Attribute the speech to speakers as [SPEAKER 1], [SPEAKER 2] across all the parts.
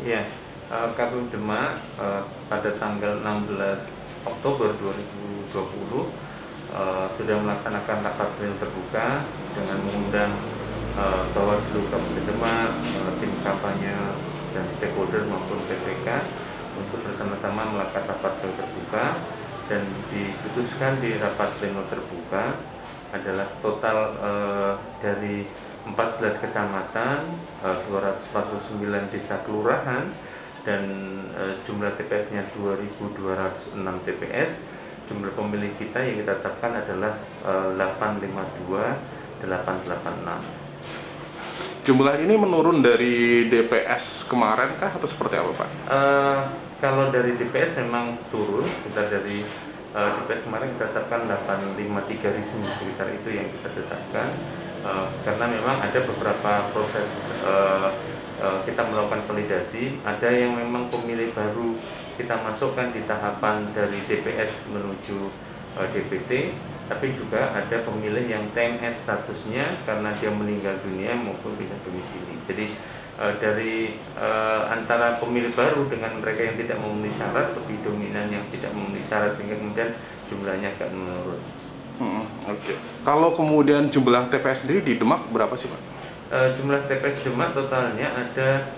[SPEAKER 1] Ya, KPU Demak pada tanggal 16 Oktober 2020 sudah melaksanakan rapat pleno terbuka dengan mengundang Bawaslu Kabupaten Demak, tim kampanye dan stakeholder maupun PPK untuk bersama-sama melakukan rapat pleno terbuka, dan diputuskan di rapat pleno terbuka adalah total dari 14 kecamatan, 249 desa kelurahan, dan jumlah TPS-nya 2.206 TPS. Jumlah pemilih kita yang kita tetapkan adalah 852.886.
[SPEAKER 2] Jumlah ini menurun dari DPS kemarin kah atau seperti apa, Pak?
[SPEAKER 1] Kalau dari DPS memang turun, kita dari DPS kemarin kita tetapkan 853.000, sekitar itu yang kita tetapkan, karena memang ada beberapa proses kita melakukan validasi. Ada yang memang pemilih baru kita masukkan di tahapan dari DPS menuju DPT, tapi juga ada pemilih yang TMS statusnya karena dia meninggal dunia maupun pindah domisili. Jadi dari antara pemilih baru dengan mereka yang tidak memenuhi syarat, lebih dominan yang tidak memenuhi syarat, sehingga kemudian jumlahnya akan menurun.
[SPEAKER 2] Oke. Kalau kemudian jumlah TPS sendiri di Demak berapa sih, Pak?
[SPEAKER 1] Jumlah TPS Demak totalnya ada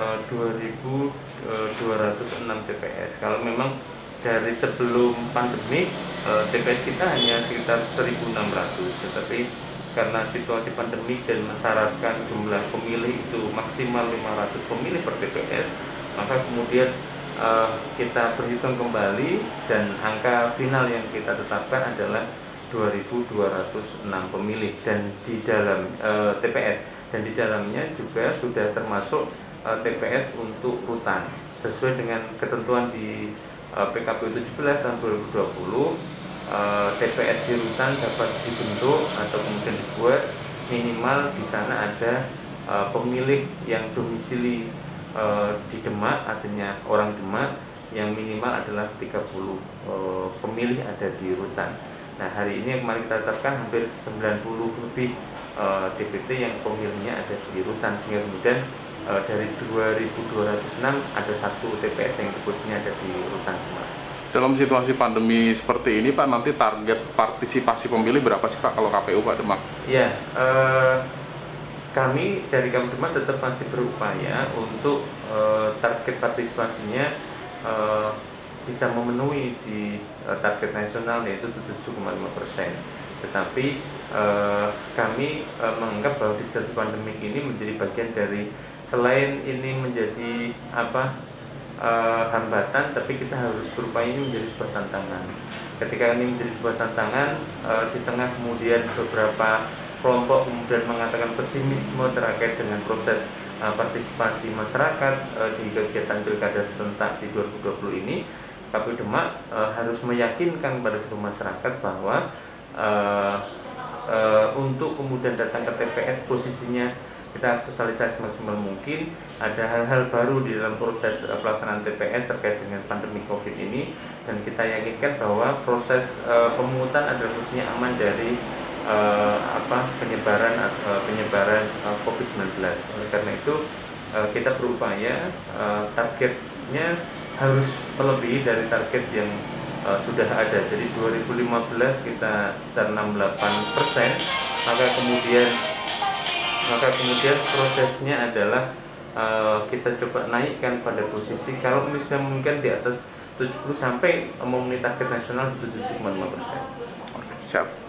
[SPEAKER 1] 2.206 TPS. Kalau memang dari sebelum pandemi TPS kita hanya sekitar 1.600, tetapi karena situasi pandemi dan mensyaratkan jumlah pemilih itu maksimal 500 pemilih per TPS, maka kemudian kita berhitung kembali dan angka final yang kita tetapkan adalah 2.206 pemilih, dan di dalam TPS, dan di dalamnya juga sudah termasuk TPS untuk rutan sesuai dengan ketentuan di PKPU 17 tahun 2020. TPS di rutan dapat dibentuk atau kemudian dibuat minimal di sana ada pemilih yang domisili di Demak, artinya orang Demak, yang minimal adalah 30 pemilih ada di rutan. Nah, hari ini yang kemarin kita tetapkan hampir 90 lebih DPT yang pemilihnya ada di rutan, sehingga kemudian dari 2.206 ada satu TPS yang posisinya ada di rutan Demak.
[SPEAKER 2] Dalam situasi pandemi seperti ini, Pak, nanti target partisipasi pemilih berapa sih, Pak, kalau KPU Pak Demak?
[SPEAKER 1] Ya, kami dari KPU Demak tetap masih berupaya untuk target partisipasinya bisa memenuhi di target nasional, yaitu 7,5%. Tetapi kami menganggap bahwa di situasi pandemi ini menjadi bagian dari, selain ini menjadi hambatan, tapi kita harus berupaya ini menjadi sebuah tantangan. Ketika ini menjadi sebuah tantangan, di tengah kemudian beberapa kelompok kemudian mengatakan pesimisme terkait dengan proses partisipasi masyarakat di kegiatan pilkada serentak di 2020 ini, KPU Demak harus meyakinkan kepada seluruh masyarakat bahwa untuk kemudian datang ke TPS posisinya kita harus sosialisasi maksimal mungkin. Ada hal-hal baru di dalam proses pelaksanaan TPS terkait dengan pandemi COVID ini, dan kita yakinkan bahwa proses pemungutan adalah mestinya aman dari penyebaran COVID-19. Oleh karena itu kita berupaya targetnya harus melebihi dari target yang sudah ada. Jadi 2015 kita sekitar 68%, maka kemudian prosesnya adalah kita coba naikkan pada posisi kalau misalnya mungkin di atas 70 sampai memenuhi target nasional 7,5%.
[SPEAKER 2] Siap.